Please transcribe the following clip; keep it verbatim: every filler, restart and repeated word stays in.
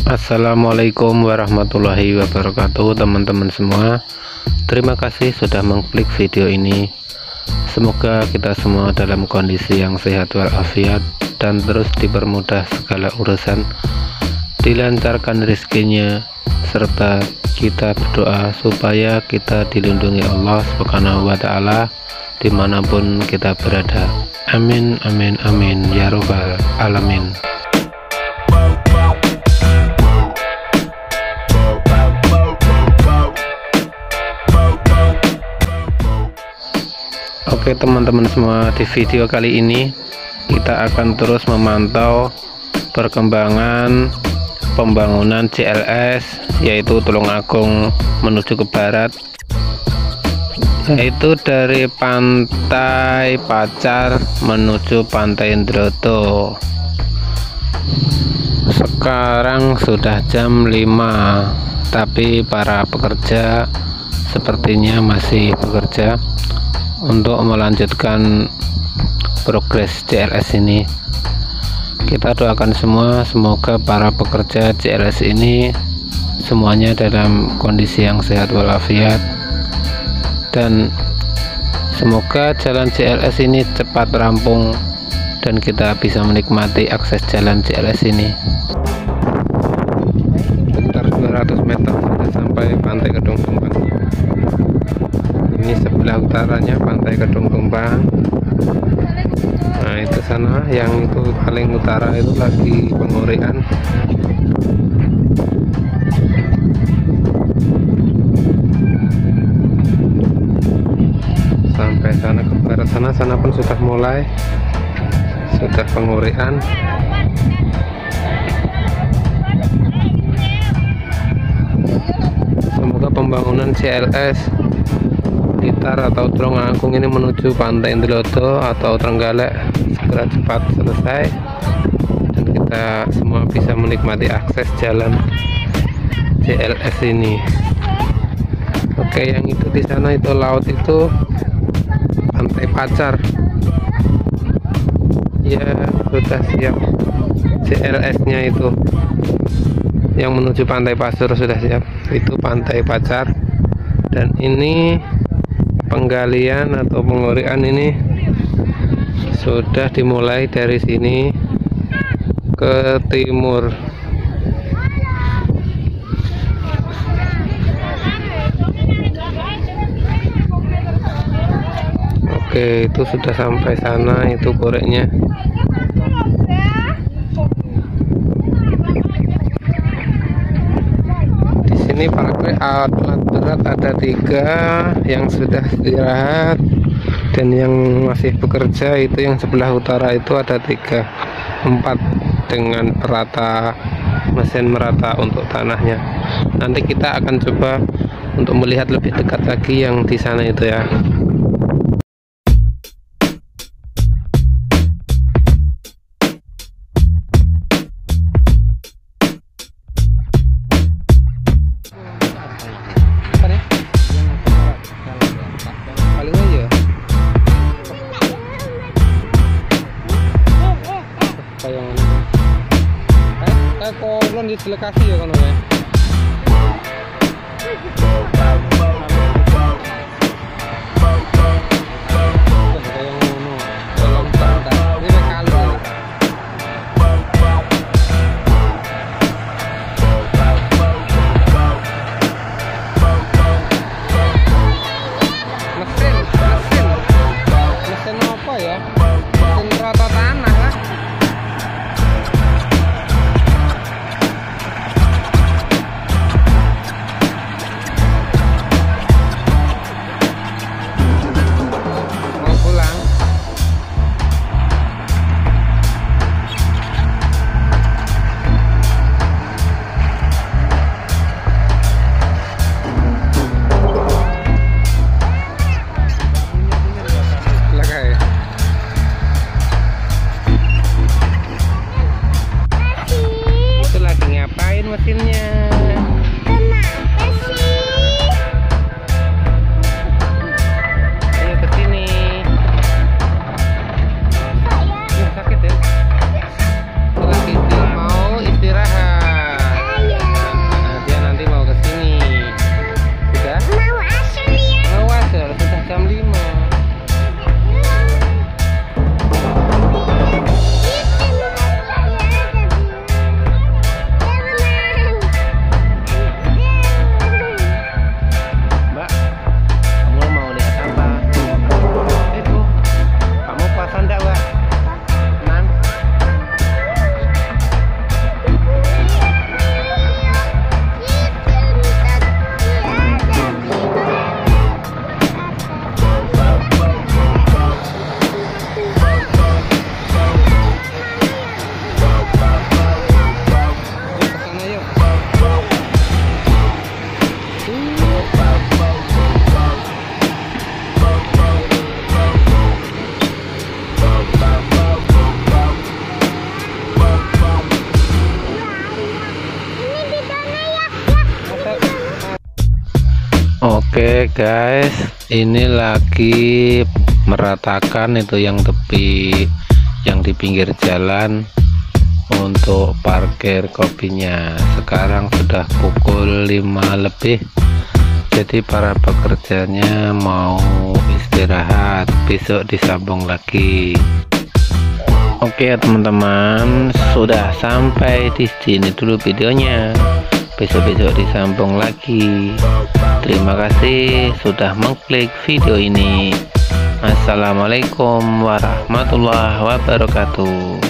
Assalamualaikum warahmatullahi wabarakatuh teman-teman semua. Terima kasih sudah mengklik video ini. Semoga kita semua dalam kondisi yang sehat walafiat dan terus dipermudah segala urusan, dilancarkan rezekinya, serta kita berdoa supaya kita dilindungi Allah Subhanahu wa ta'ala dimanapun kita berada. Amin amin amin ya robbal alamin. Oke teman-teman semua, di video kali ini kita akan terus memantau perkembangan pembangunan C L S, yaitu Tulungagung menuju ke barat, yaitu dari Pantai Pacar menuju Pantai Ndroto. Sekarang sudah jam lima, tapi para pekerja sepertinya masih bekerja untuk melanjutkan progres C L S ini. Kita doakan semua, semoga para pekerja C L S ini semuanya dalam kondisi yang sehat walafiat, dan semoga jalan C L S ini cepat rampung dan kita bisa menikmati akses jalan C L S ini. Sekitar dua ratus meter sudah sampai Pantai Kedung Tumpang. Ini sebelah utaranya Pantai Kedung Tumpang. Nah itu sana, yang itu paling utara itu lagi pengurian. Sampai sana ke barat sana, sana pun sudah mulai, sudah pengurian. Semoga pembangunan C L S Blitar atau Tulungagung ini menuju Pantai Ndroto atau Trenggalek segera cepat selesai dan kita semua bisa menikmati akses jalan C L S ini. Oke, yang itu di sana itu laut, itu Pantai Pacar. Ya sudah siap C L S-nya itu. Yang menuju Pantai Pasur sudah siap, itu Pantai Pacar. Dan ini penggalian atau pengurian ini sudah dimulai dari sini ke timur. Oke, itu sudah sampai sana, itu koreknya. Ini para alat berat ada tiga yang sudah istirahat, dan yang masih bekerja itu yang sebelah utara itu ada tiga, empat dengan perata, mesin merata untuk tanahnya. Nanti kita akan coba untuk melihat lebih dekat lagi yang di sana itu ya. Kolon di selekasi ya kan ya. Mesin, mesin, mesin apa ya? Mesin merata tanah lah. guys, ini lagi meratakan itu yang tepi yang di pinggir jalan untuk parkir kopinya. Sekarang sudah pukul lima lebih, jadi para pekerjanya mau istirahat, besok disambung lagi. Oke ya teman-teman, sudah sampai di sini dulu videonya, besok-besok disambung lagi. Terima kasih sudah mengklik video ini. Assalamualaikum warahmatullahi wabarakatuh.